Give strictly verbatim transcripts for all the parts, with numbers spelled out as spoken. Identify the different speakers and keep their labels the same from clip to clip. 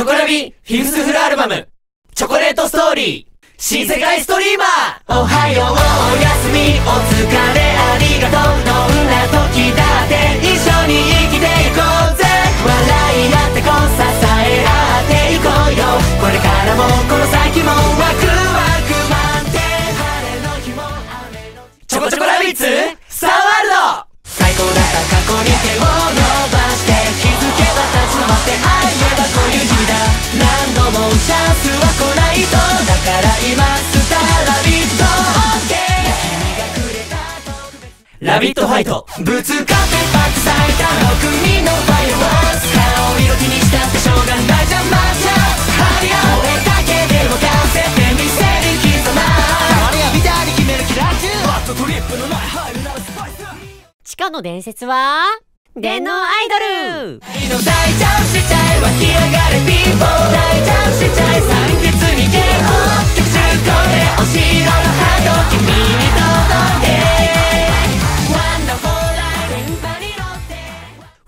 Speaker 1: チョコラビフィフスフルアルバムチョコレートストーリー新世界ストリーマー。おはよう、おやすみ、お疲れ、ありがとう。どんな時だって一緒に生きていこうぜ。笑い合ってこう、支え合っていこうよ。これからもこの先もワクワク満点。晴れの日も雨の日、チョコチョコラビッツスターワールド。最高だった過去に手を伸ばして気づけば立ち止まってああ言えばこういう日々だ。何度もチャンスは来ないと、だから今スターラビット OK。 君がくれた特別ラビットファイト、ぶつかってバック咲いたろくにんのファイアワークス。顔色気にしたってしょうがないじゃん。マッチャー張り合う絵だけでもかせてみせる貴様。たまにはビターに決めるキラー級バットトリップのない入るならスパイス。
Speaker 2: 地下の伝説は電脳アイドル。
Speaker 1: 大ジャンプしちゃえ湧き上がれピーポー。大ジャンプしちゃえ酸欠にゲーム。曲中これお城のハート君に届け。ワンダフォーライ電波に乗って。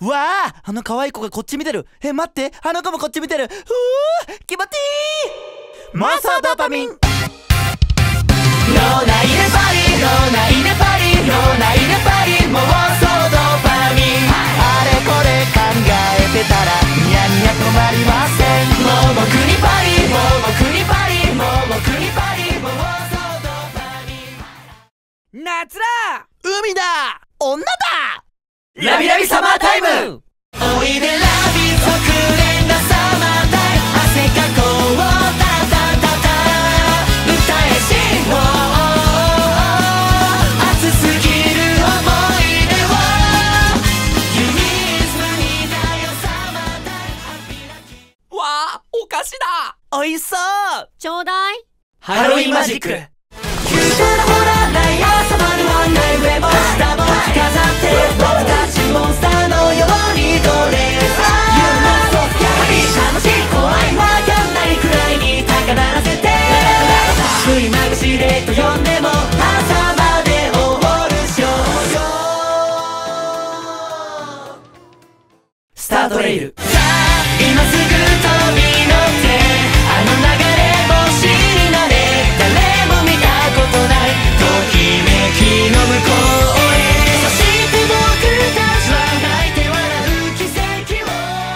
Speaker 3: わあ、あの可愛い子がこっち見てる。え、待って、あの子もこっち見てる。ふう、気持ちいい。マサドーパミン。
Speaker 1: 脳内でパリ、脳内でパリ、脳内でパリ、妄想ドーパミン。
Speaker 3: あれこれ考えてたらニヤニヤ止まりません。
Speaker 1: もう僕にパリ、もう僕にパリ、もう僕にパリ、妄想ドーパミン。
Speaker 3: 夏だ、海だ、女だ。
Speaker 1: ラビラビサマータイム。おいでラビ特連なサマータイム。汗かこうタタタタ歌えしも熱すぎる想い出をユニズムにだよサマータイム。ハッピーラッキー。わあ、お菓子だ。
Speaker 3: おいしそう。
Speaker 2: ちょうだい。
Speaker 1: ハロウィンマジック。言うたらほらない朝までワンナイ上も下も着飾って僕たちモンスターのようにどれさ楽しい怖いわかんないくらいに高鳴らせて食いまぐしれと呼んでも朝まで終わるショーよ。スタートレイル。さあ今すぐ飛び乗ってあの流れ星になれ。誰も見たことないときめきの向こうへ。そして僕たちは泣いて笑う奇跡を。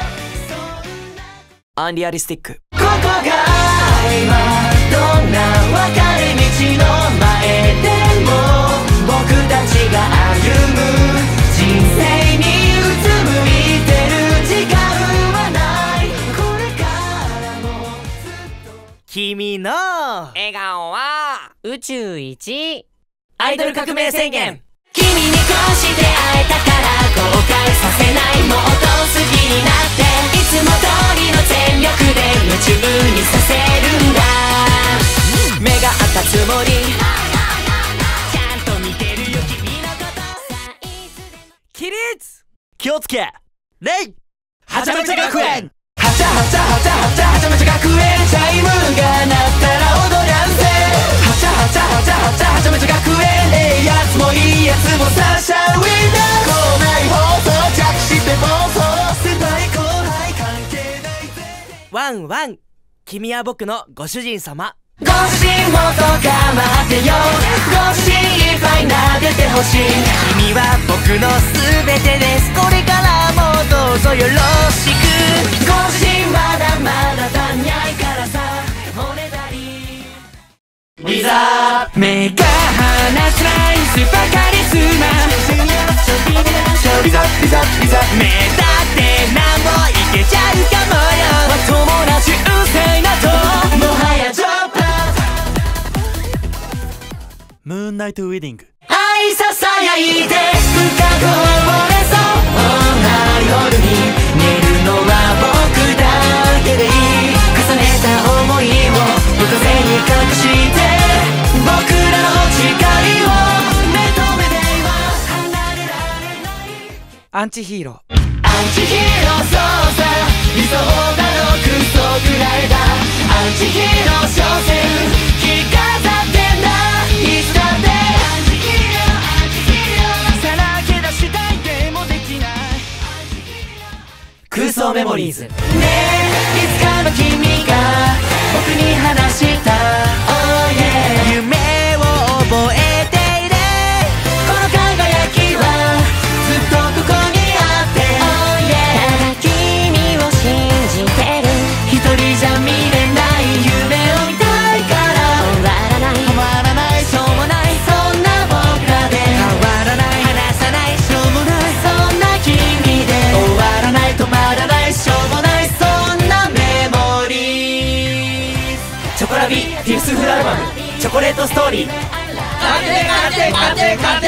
Speaker 3: アンリアリスティック。
Speaker 1: ここが今どんな分かれ道の前でも僕たちが歩む人生にうつむいてる時間はない。これからもずっと
Speaker 3: 君の
Speaker 1: 笑顔は
Speaker 2: 宇宙一。
Speaker 1: アイドル革命宣言。君にこうして会えたから後悔させない。もっと好きになっていつも通りの全力で夢中にさせるんだ。目が合ったつもりちゃんと見てるよ君のこと。
Speaker 3: 起立、気をつけレイ。
Speaker 1: はちゃめちゃ学園。はちゃはちゃはちゃはちゃはちゃめちゃ学園。チャイムが鳴ったら踊らんぜ。はちゃはちゃはちゃはちゃはちゃめちゃ学園。ええやつもいいやつもサンシャインウィンダー。校内放送着して暴走。先輩後輩関係ないぜ。
Speaker 3: ワンワン、君は僕のご主人様。
Speaker 1: ご主人もっと構ってよ。ご主人いっぱい撫でてほしい。
Speaker 3: 君は僕の全てです。これからもどうぞよろしく。
Speaker 1: ご主人まだまだ足んないからさおねだり。リザー目が離せないスーパーカリスマ。リザリザリザ
Speaker 3: 目だってなんもいけちゃうかもよ。
Speaker 1: 友達うせいなともはやジョーパー。
Speaker 3: ムーンナイトウェディング。
Speaker 1: 愛ささやいて不可こぼれそうな夜に寝るのは僕だけでいい。重ねた想いを夜風に隠して僕らの誓いを目と目では離れられない。
Speaker 3: アンチヒーロー。
Speaker 1: アンチヒーローそうさ理想だろクソくらいだ。アンチヒーロー所詮着飾ってんだいつだって。アンチヒーローアンチヒーローさらけ出したいでもできない。クソメモリーズねえいつかのの君が僕に話した、oh yeah、夢を覚えている、この輝きはずっとここにあって、oh yeah、
Speaker 2: ただ君を信じてる、
Speaker 1: 一人じゃ見れない夢を見たいから、
Speaker 2: 終わらない
Speaker 1: 止まらないしょうもない、そんな僕らで変わらない、離さない、しょうもない、そんな君で終わらない、止まらない、しょうもない、そんなメモリーズ。チョコラビフィフスフルアルバムチョコレートストーリー、
Speaker 3: 勝て勝て勝て勝て